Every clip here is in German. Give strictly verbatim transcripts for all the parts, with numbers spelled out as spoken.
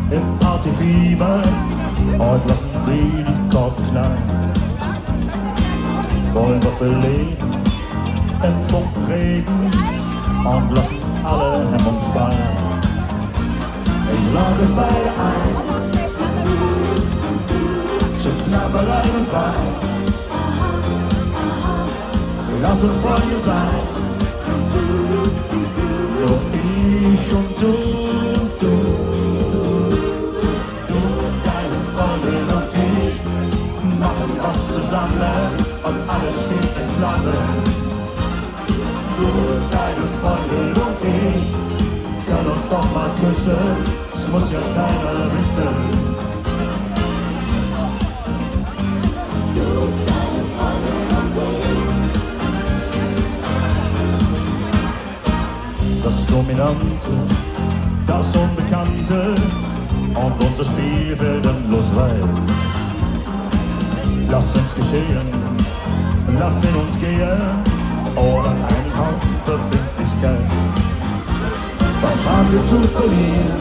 im Partyfieber, heute lassen wir die Korken knallen. Wollen was erleben, im Funkregen und lassen alle Hemmung fallen. Ich lade euch beide ein, zu Knabberei und Wein. Lass uns Freunde sein, nur ich und du und du. Du, deine Freundin und ich machen was zusammen und alles steht in Flammen. Du, deine Freundin und ich können uns doch mal küssen, es muss ja keiner wissen. Du, deine Freundin und ich. Das Dominante, das Unbekannte und unser Spiel wird endlos weit. Lass uns geschehen, lass in uns gehen, ohne einen Hauch Verbindlichkeit. Was haben wir zu verlieren?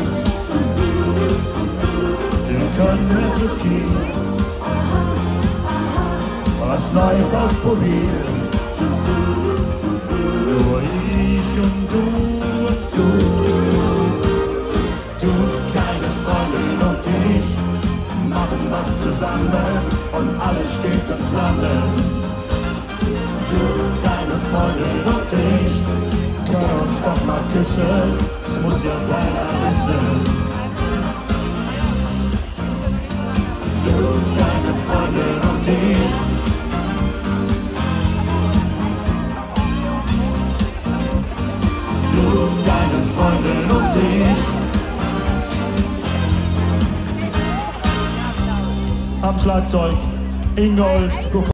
Wir können es riskieren, was Neues ausprobieren. Nur ich und du und du. Du, deine Freundin und ich machen was zusammen und alles steht in Flammen. Du, deine Freundin und ich können uns doch mal küssen, es muss ja keiner wissen. Du, deine Freundin und ich. Du, deine Freundin und ich. Am Schlagzeug Ingolf.